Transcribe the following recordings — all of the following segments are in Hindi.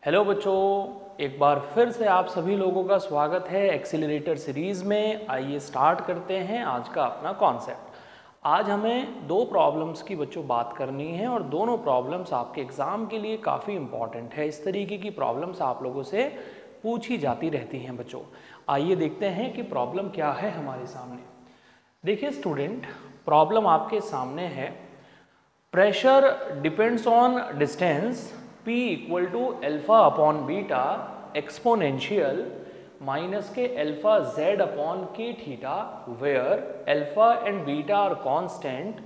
हेलो बच्चों, एक बार फिर से आप सभी लोगों का स्वागत है एक्सीलरेटर सीरीज में। आइए स्टार्ट करते हैं आज का अपना कॉन्सेप्ट। आज हमें दो प्रॉब्लम्स की बच्चों बात करनी है और दोनों प्रॉब्लम्स आपके एग्ज़ाम के लिए काफ़ी इंपॉर्टेंट है। इस तरीके की प्रॉब्लम्स आप लोगों से पूछी जाती रहती हैं बच्चों। आइए देखते हैं कि प्रॉब्लम क्या है हमारे सामने। देखिए स्टूडेंट, प्रॉब्लम आपके सामने है। Pressure depends on distance P equal to alpha upon beta exponential minus K alpha Z upon K theta where alpha and beta are constant,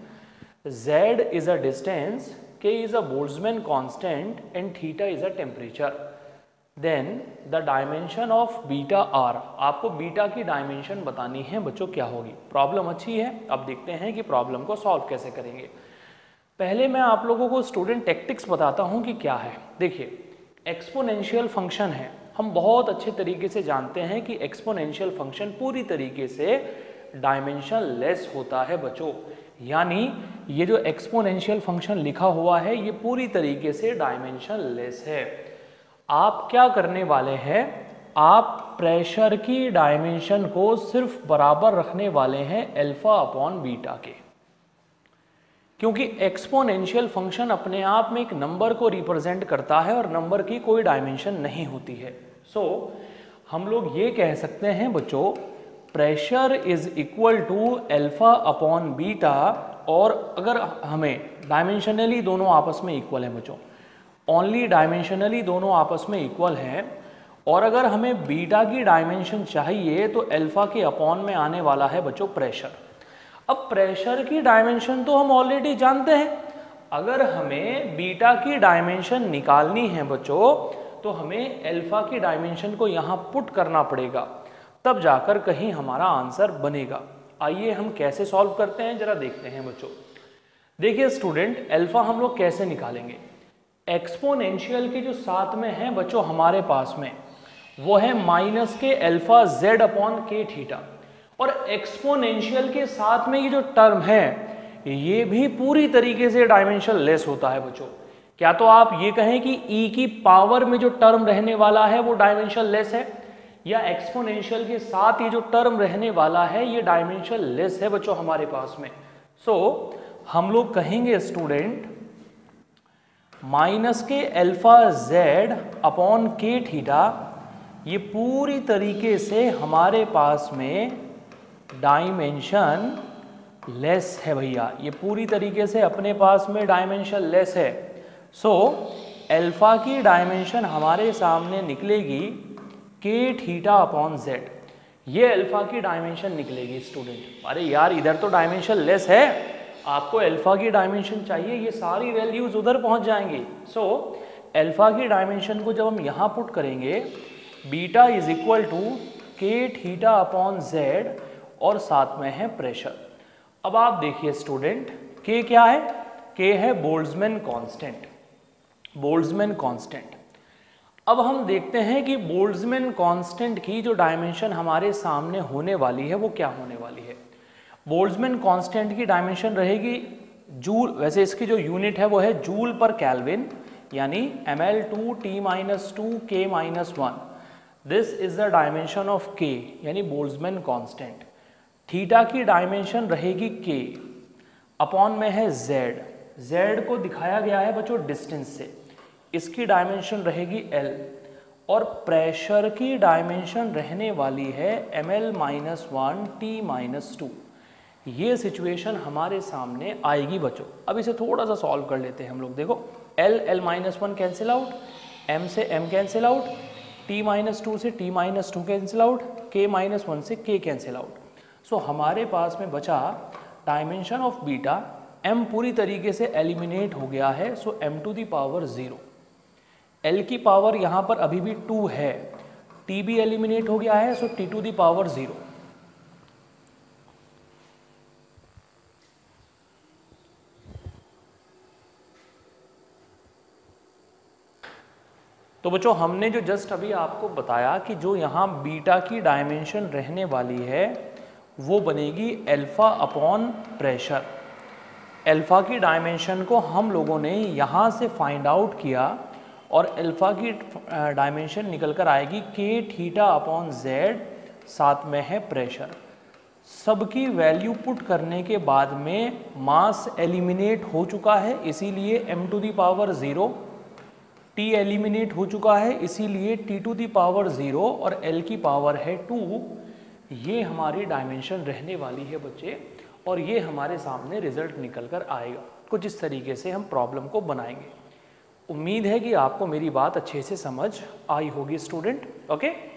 z is a distance, k is a Boltzmann constant and theta is a temperature. Then the dimension of beta r, आपको बीटा की डायमेंशन बतानी है बच्चों क्या होगी। प्रॉब्लम अच्छी है, अब देखते हैं कि प्रॉब्लम को सॉल्व कैसे करेंगे। पहले मैं आप लोगों को स्टूडेंट टैक्टिक्स बताता हूं कि क्या है। देखिए, एक्सपोनेंशियल फंक्शन है, हम बहुत अच्छे तरीके से जानते हैं कि एक्सपोनेंशियल फंक्शन पूरी तरीके से डायमेंशन लेस होता है बच्चों। यानी ये जो एक्सपोनेंशियल फंक्शन लिखा हुआ है ये पूरी तरीके से डायमेंशन लेस है। आप क्या करने वाले हैं, आप प्रेशर की डायमेंशन को सिर्फ बराबर रखने वाले हैं एल्फा अपॉन बीटा के, क्योंकि एक्सपोनेंशियल फंक्शन अपने आप में एक नंबर को रिप्रेजेंट करता है और नंबर की कोई डायमेंशन नहीं होती है। सो हम लोग ये कह सकते हैं बच्चों, pressure is equal to alpha upon beta. और अगर हमें डायमेंशनली दोनों आपस में इक्वल है बच्चों, ओनली डायमेंशनली दोनों आपस में इक्वल हैं, और अगर हमें बीटा की डायमेंशन चाहिए तो एल्फा के अपॉन में आने वाला है बच्चों प्रेशर। अब प्रेशर की डायमेंशन तो हम ऑलरेडी जानते हैं, अगर हमें बीटा की डायमेंशन निकालनी है बच्चों तो हमें एल्फा की डायमेंशन को यहाँ पुट करना पड़ेगा, तब जाकर कहीं हमारा आंसर बनेगा। आइए हम कैसे सॉल्व करते हैं जरा देखते हैं बच्चों। देखिए स्टूडेंट, एल्फा हम लोग कैसे निकालेंगे। एक्सपोनेंशियल के जो साथ में है बच्चों हमारे पास में वो है minus K alpha Z upon K theta, और एक्सपोनेंशियल के साथ में ये जो टर्म है ये भी पूरी तरीके से डायमेंशन लेस होता है बच्चों। क्या तो आप ये कहें कि e की पावर में जो टर्म रहने वाला है वो डायमेंशन लेस है, या एक्सपोनेंशियल के साथ ये जो टर्म रहने वाला है ये डायमेंशन लेस है बच्चों हमारे पास में। सो हम लोग कहेंगे student, minus K alpha Z upon K theta ये पूरी तरीके से हमारे पास में डायमेंशन लेस है भैया, ये पूरी तरीके से अपने पास में डायमेंशन लेस है। सो एल्फा की डायमेंशन हमारे सामने निकलेगी के थीटा अपॉन जेड, ये एल्फा की डायमेंशन निकलेगी स्टूडेंट। अरे यार, इधर तो डायमेंशन लेस है, आपको एल्फा की डायमेंशन चाहिए, ये सारी वैल्यूज उधर पहुंच जाएंगी। सो एल्फा की डायमेंशन को जब हम यहाँ पुट करेंगे, beta is equal to K theta upon Z और साथ में है प्रेशर। अब आप देखिए स्टूडेंट, के क्या है, के है बोल्ट्जमैन कांस्टेंट, बोल्ट्जमैन कांस्टेंट। अब हम देखते हैं कि बोल्ट्जमैन कांस्टेंट की जो डायमेंशन हमारे सामने होने वाली है वो क्या होने वाली है। बोल्ट्जमैन कांस्टेंट की डायमेंशन रहेगी जूल, वैसे इसकी जो यूनिट है वो है जूल पर केल्विन, यानी ml2T-2 K-1। This is the dimension of K, यानी बोल्ट्जमैन कांस्टेंट। थीटा की डायमेंशन रहेगी के, अपॉन में है जेड, जेड को दिखाया गया है बच्चों डिस्टेंस से, इसकी डायमेंशन रहेगी एल, और प्रेशर की डायमेंशन रहने वाली है ml-1T-2। ये सिचुएशन हमारे सामने आएगी बच्चों। अब इसे थोड़ा सा सॉल्व कर लेते हैं हम लोग। देखो, l-1 कैंसिल आउट, m से m कैंसिल आउट, T-2 से T-2 कैंसिल आउट, K-1 से K कैंसिल आउट। सो हमारे पास में बचा डायमेंशन ऑफ बीटा, m पूरी तरीके से एलिमिनेट हो गया है, so m to the power 0, l की पावर यहाँ पर अभी भी 2 है, t भी एलिमिनेट हो गया है, so t to the power 0। तो बच्चों, हमने जो जस्ट अभी आपको बताया कि जो यहाँ बीटा की डायमेंशन रहने वाली है वो बनेगी एल्फा अपॉन प्रेशर। एल्फा की डायमेंशन को हम लोगों ने यहाँ से फाइंड आउट किया और अल्फ़ा की डायमेंशन निकल कर आएगी के थीटा अपॉन जेड, साथ में है प्रेशर। सबकी वैल्यू पुट करने के बाद में मास एलिमिनेट हो चुका है, इसीलिए m to the power 0, t eliminate हो चुका है, इसीलिए t टू दी पावर 0 और l की पावर है 2। ये हमारी डायमेंशन रहने वाली है बच्चे, और ये हमारे सामने रिजल्ट निकल कर आएगा। कुछ इस तरीके से हम प्रॉब्लम को बनाएंगे। उम्मीद है कि आपको मेरी बात अच्छे से समझ आई होगी स्टूडेंट। ओके।